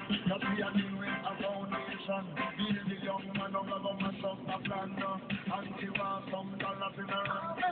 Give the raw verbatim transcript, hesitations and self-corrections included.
Cause we are dealing with a foundation. Build the young man, don't go mash up the plan. And give us some dollars in a run.